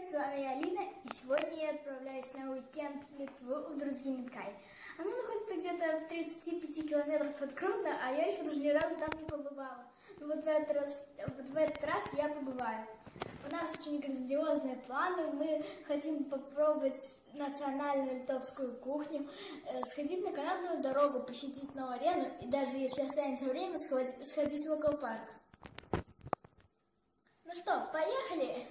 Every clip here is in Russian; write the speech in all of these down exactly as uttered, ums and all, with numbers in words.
привет, с вами Алина, и сегодня я отправляюсь на уикенд в Литву, в Друзгинкай. Она находится где-то в тридцати пяти километрах от Гродно, а я еще даже ни разу там не побывала. Но вот в этот раз, вот в этот раз я побываю. У нас очень грандиозные планы, мы хотим попробовать национальную литовскую кухню, сходить на канатную дорогу, посетить Нову-Арену и даже, если останется время, сходить в аквапарк. Ну что, поехали!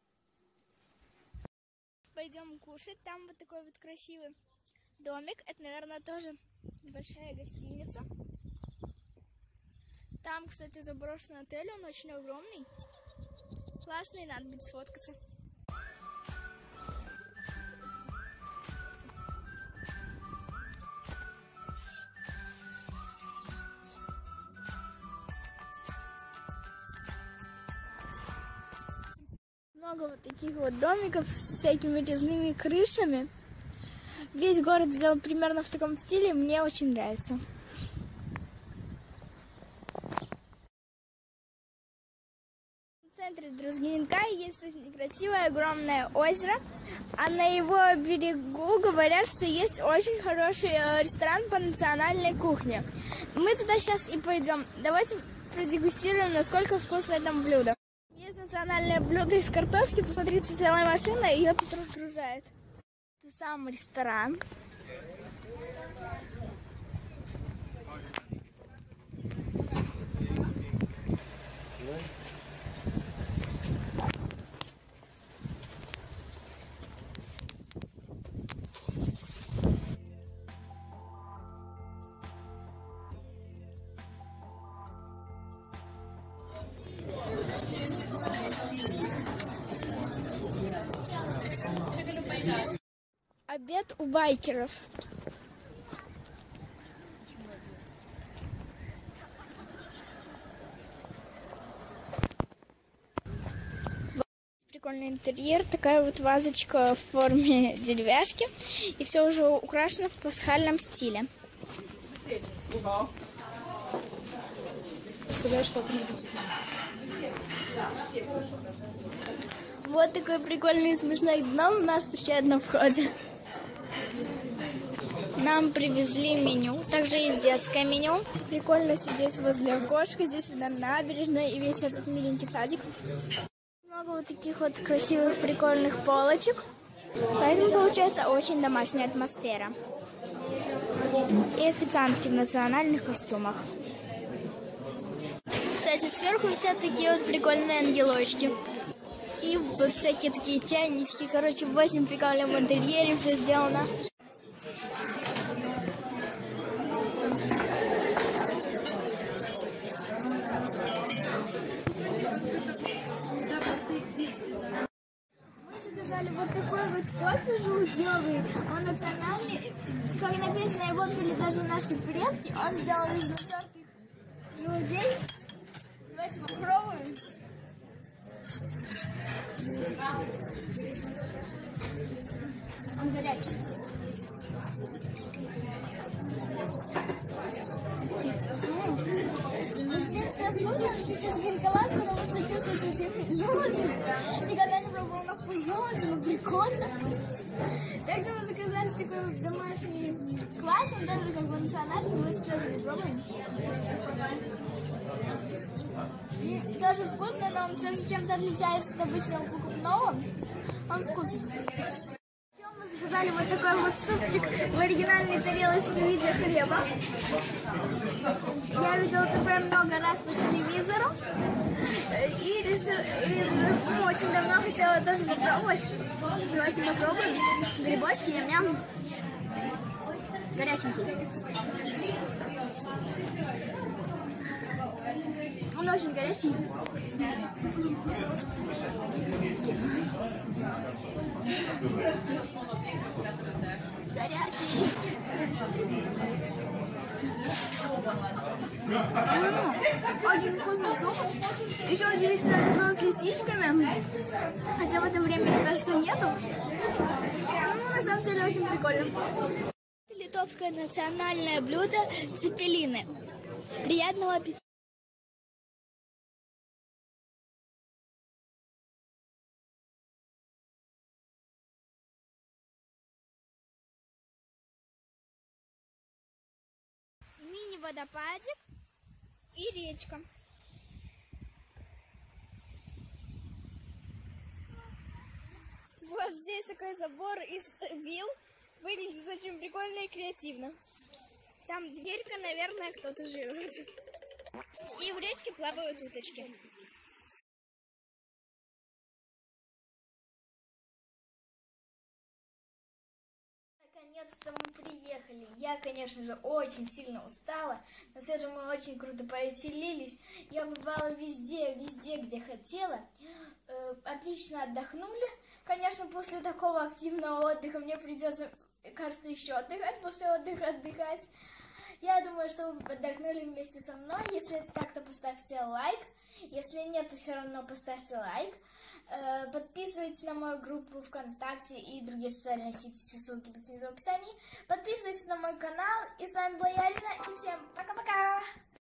Пойдем кушать. Там вот такой вот красивый домик. Это, наверное, тоже большая гостиница. Там, кстати, заброшенный отель. Он очень огромный. Классный, надо будет сфоткаться. Много вот таких вот домиков с всякими резными крышами. Весь город сделан примерно в таком стиле, мне очень нравится. В центре Друзгинкай есть очень красивое огромное озеро, а на его берегу говорят, что есть очень хороший ресторан по национальной кухне. Мы туда сейчас и пойдем. Давайте продегустируем, насколько вкусное там блюдо. Есть национальное блюдо из картошки, посмотрите, целая машина, ее тут разгружают. Это сам ресторан. Обед у байкеров. Прикольный интерьер, такая вот вазочка в форме деревяшки, и все уже украшено в пасхальном стиле. Вот такой прикольный смешной гном нас встречает на входе. Нам привезли меню, также есть детское меню. Прикольно сидеть возле окошка, здесь видна набережная и весь этот миленький садик. Много вот таких вот красивых прикольных полочек, поэтому получается очень домашняя атмосфера. И официантки в национальных костюмах. Кстати, сверху висят такие вот прикольные ангелочки. И вот всякие такие чайнички, короче, в очень прикольном интерьере все сделано. Мы заказали вот такой вот кофе желудевый, он национальный, как написано, его пили даже наши предки, он сделан из натертых желудей. Давайте попробуем. Он горячий. В принципе, вкусно, он чуть-чуть горьковат, потому что чувствуется эти желуди. Никогда не пробовала на вкус желуди, но прикольно. Также мы заказали такой вот домашний квас, он даже как бы национальный, мы это тоже попробуем. Тоже вкусно, но он все же чем-то отличается от обычного покупного. Он вкусный. Еще мы заказали вот такой вот супчик в оригинальной тарелочке в виде хлеба. Я видела такое много раз по телевизору. И решила, и, ну, очень давно хотела тоже попробовать. Давайте попробуем. Грибочки, ням-ням. Горяченький. Он очень горячий. Горячий. М-м, очень вкусный суп. Еще удивительно, это было с лисичками. Хотя в это время, мне кажется, нету. Ну, на самом деле, очень прикольно. Это литовское национальное блюдо цепелины. Приятного аппетита! посередине водопадик и речка. Вот здесь такой забор из вил. Выглядит очень прикольно и креативно. Там дверька, наверное, кто-то живет. И в речке плавают уточки. Наконец-то мы приехали. Я, конечно же, очень сильно устала, но все же мы очень круто повеселились. Я бывала везде, везде, где хотела. Э, отлично отдохнули. Конечно, после такого активного отдыха мне придется, кажется, еще отдыхать, после отдыха отдыхать. Я думаю, что вы отдохнули вместе со мной. Если так, то поставьте лайк. Если нет, то все равно поставьте лайк. Подписывайтесь на мою группу ВКонтакте и другие социальные сети. Все ссылки снизу в описании. Подписывайтесь на мой канал. И с вами была Ярина. И всем пока-пока!